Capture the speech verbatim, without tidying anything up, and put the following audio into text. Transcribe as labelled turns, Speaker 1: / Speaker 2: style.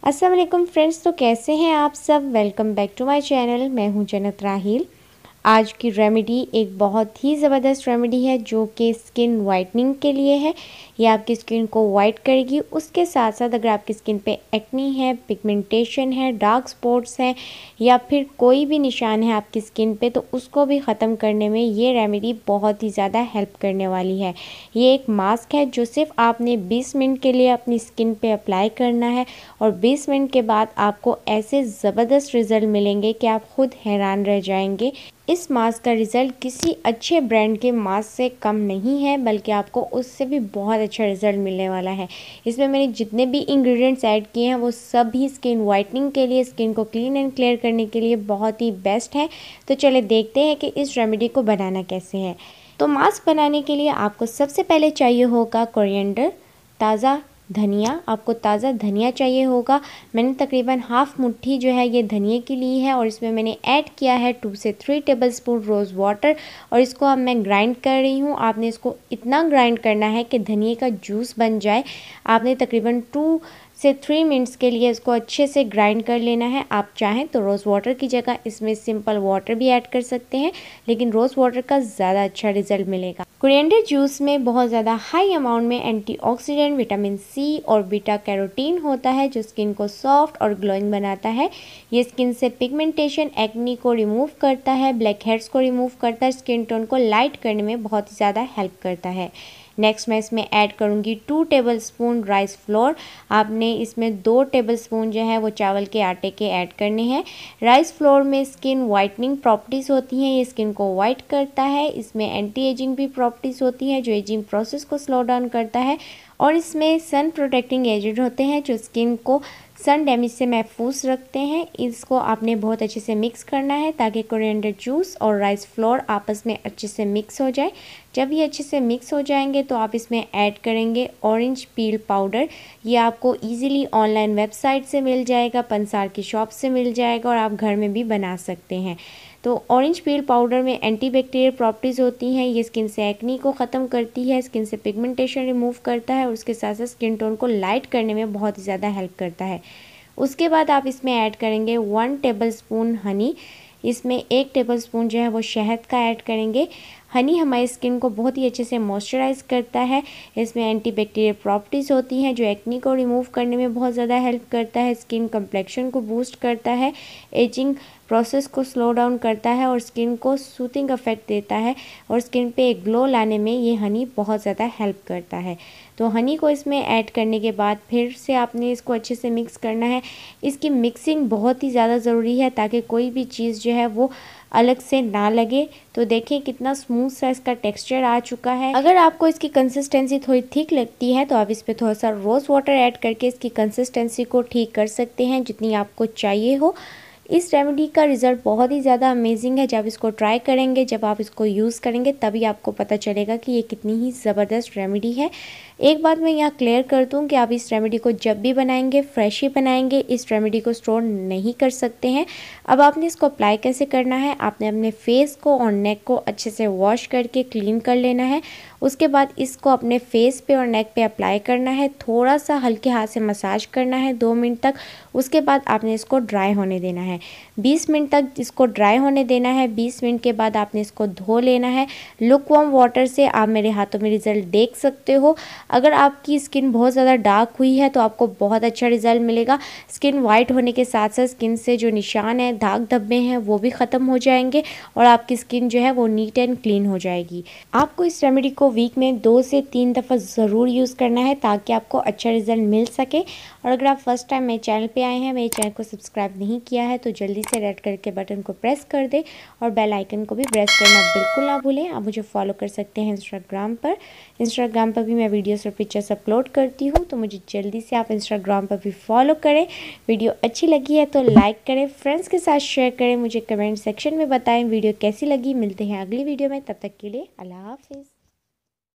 Speaker 1: अस्सलाम वालेकुम फ्रेंड्स, तो कैसे हैं आप सब। Welcome back to my channel. मैं हूं जन्नत राहील। आज की रेमेडी एक बहुत ही ज़बरदस्त रेमेडी है जो कि स्किन वाइटनिंग के लिए है। ये आपकी स्किन को वाइट करेगी। उसके साथ साथ अगर आपकी स्किन पे एक्नी है, पिगमेंटेशन है, डार्क स्पॉट्स हैं या फिर कोई भी निशान है आपकी स्किन पे, तो उसको भी ख़त्म करने में ये रेमेडी बहुत ही ज़्यादा हेल्प करने वाली है। ये एक मास्क है जो सिर्फ आपने बीस मिनट के लिए अपनी स्किन पे अप्लाई करना है और बीस मिनट के बाद आपको ऐसे ज़बरदस्त रिज़ल्ट मिलेंगे कि आप खुद हैरान रह जाएंगे। इस मास्क का रिज़ल्ट किसी अच्छे ब्रांड के मास्क से कम नहीं है, बल्कि आपको उससे भी बहुत अच्छा रिज़ल्ट मिलने वाला है। इसमें मैंने जितने भी इंग्रेडिएंट्स ऐड किए हैं वो सभी स्किन वाइटनिंग के लिए, स्किन को क्लीन एंड क्लियर करने के लिए बहुत ही बेस्ट है। तो चलिए देखते हैं कि इस रेमेडी को बनाना कैसे है। तो मास्क बनाने के लिए आपको सबसे पहले चाहिए होगा कोरिएंडर, ताज़ा धनिया। आपको ताज़ा धनिया चाहिए होगा। मैंने तकरीबन हाफ मुट्ठी जो है ये धनिया की ली है और इसमें मैंने ऐड किया है टू से थ्री टेबलस्पून रोज़ वाटर और इसको अब मैं ग्राइंड कर रही हूँ। आपने इसको इतना ग्राइंड करना है कि धनिया का जूस बन जाए। आपने तकरीबन टू से थ्री मिनट्स के लिए इसको अच्छे से ग्राइंड कर लेना है। आप चाहें तो रोज़ वाटर की जगह इसमें सिंपल वाटर भी ऐड कर सकते हैं, लेकिन रोज़ वाटर का ज़्यादा अच्छा रिजल्ट मिलेगा। कोरिएंडर जूस में बहुत ज़्यादा हाई अमाउंट में एंटीऑक्सीडेंट, विटामिन सी और बीटा कैरोटीन होता है जो स्किन को सॉफ्ट और ग्लोइंग बनाता है। ये स्किन से पिगमेंटेशन, एक्नी को रिमूव करता है, ब्लैक हेड्स को रिमूव करता है, स्किन टोन को लाइट करने में बहुत ही ज़्यादा हेल्प करता है। नेक्स्ट मैं इसमें ऐड करूँगी टू टेबलस्पून राइस फ्लोर। आपने इसमें दो टेबलस्पून जो है वो चावल के आटे के ऐड करने हैं। राइस फ्लोर में स्किन वाइटनिंग प्रॉपर्टीज़ होती हैं, ये स्किन को वाइट करता है। इसमें एंटी एजिंग भी प्रॉपर्टीज़ होती हैं जो एजिंग प्रोसेस को स्लो डाउन करता है और इसमें सन प्रोटेक्टिंग एजेंट होते हैं जो स्किन को सन डैमेज से महफूज रखते हैं। इसको आपने बहुत अच्छे से मिक्स करना है ताकि कोरिएंडर जूस और राइस फ्लोर आपस में अच्छे से मिक्स हो जाए। जब ये अच्छे से मिक्स हो जाएंगे तो आप इसमें ऐड करेंगे ऑरेंज पील पाउडर। ये आपको इजीली ऑनलाइन वेबसाइट से मिल जाएगा, पंसार की शॉप से मिल जाएगा और आप घर में भी बना सकते हैं। तो ऑरेंज पील पाउडर में एंटीबैक्टीरियल प्रॉपर्टीज़ होती हैं। ये स्किन से एक्नी को ख़त्म करती है, स्किन से पिगमेंटेशन रिमूव करता है और उसके साथ साथ स्किन टोन को लाइट करने में बहुत ही ज़्यादा हेल्प करता है। उसके बाद आप इसमें ऐड करेंगे वन टेबलस्पून हनी। इसमें एक टेबलस्पून जो है वो शहद का ऐड करेंगे। हनी हमारी स्किन को बहुत ही अच्छे से मॉइस्चराइज करता है। इसमें एंटीबैक्टीरियल प्रॉपर्टीज़ होती हैं जो एक्नी को रिमूव करने में बहुत ज़्यादा हेल्प करता है, स्किन कम्प्लेक्शन को बूस्ट करता है, एजिंग प्रोसेस को स्लो डाउन करता है और स्किन को सूथिंग इफेक्ट देता है और स्किन पे एक ग्लो लाने में ये हनी बहुत ज़्यादा हेल्प करता है। तो हनी को इसमें ऐड करने के बाद फिर से आपने इसको अच्छे से मिक्स करना है। इसकी मिक्सिंग बहुत ही ज़्यादा ज़रूरी है ताकि कोई भी चीज़ जो है वो अलग से ना लगे। तो देखिए कितना स्मूथ सा इसका टेक्सचर आ चुका है। अगर आपको इसकी कंसिस्टेंसी थोड़ी थिक लगती है तो आप इस पर थोड़ा सा रोज़ वाटर ऐड करके इसकी कंसिस्टेंसी को ठीक कर सकते हैं जितनी आपको चाहिए हो। इस रेमेडी का रिज़ल्ट बहुत ही ज़्यादा अमेजिंग है। जब इसको ट्राई करेंगे, जब आप इसको यूज़ करेंगे तभी आपको पता चलेगा कि ये कितनी ही ज़बरदस्त रेमेडी है। एक बात मैं यहाँ क्लियर कर दूँ कि आप इस रेमेडी को जब भी बनाएंगे फ्रेश ही बनाएंगे, इस रेमेडी को स्टोर नहीं कर सकते हैं। अब आपने इसको अप्लाई कैसे करना है, आपने अपने फेस को और नेक को अच्छे से वॉश करके क्लीन कर लेना है। उसके बाद इसको अपने फेस पे और नेक पे अप्लाई करना है, थोड़ा सा हल्के हाथ से मसाज करना है दो मिनट तक। उसके बाद आपने इसको ड्राई होने देना है, बीस मिनट तक इसको ड्राई होने देना है। बीस मिनट के बाद आपने इसको धो लेना है लुक वार्म वाटर से। आप मेरे हाथों में रिज़ल्ट देख सकते हो। अगर आपकी स्किन बहुत ज़्यादा डार्क हुई है तो आपको बहुत अच्छा रिज़ल्ट मिलेगा। स्किन वाइट होने के साथ साथ स्किन से जो निशान है, दाग धब्बे हैं, वो भी ख़त्म हो जाएंगे और आपकी स्किन जो है वो नीट एंड क्लीन हो जाएगी। आपको इस रेमेडी को वीक में दो से तीन दफ़ा ज़रूर यूज़ करना है ताकि आपको अच्छा रिज़ल्ट मिल सके। और अगर आप फर्स्ट टाइम मेरे चैनल पे आए हैं, मेरे चैनल को सब्सक्राइब नहीं किया है तो जल्दी से रेड कलर के बटन को प्रेस कर दे और बेल आइकन को भी प्रेस करना बिल्कुल ना भूलें। आप मुझे फॉलो कर सकते हैं इंस्टाग्राम पर। इंस्टाग्राम पर भी मैं वीडियोस और पिक्चर्स अपलोड करती हूँ, तो मुझे जल्दी से आप इंस्टाग्राम पर भी फॉलो करें। वीडियो अच्छी लगी है तो लाइक करें, फ्रेंड्स के साथ शेयर करें, मुझे कमेंट सेक्शन में बताएं वीडियो कैसी लगी। मिलते हैं अगली वीडियो में, तब तक के लिए अल्लाह हाफिज़।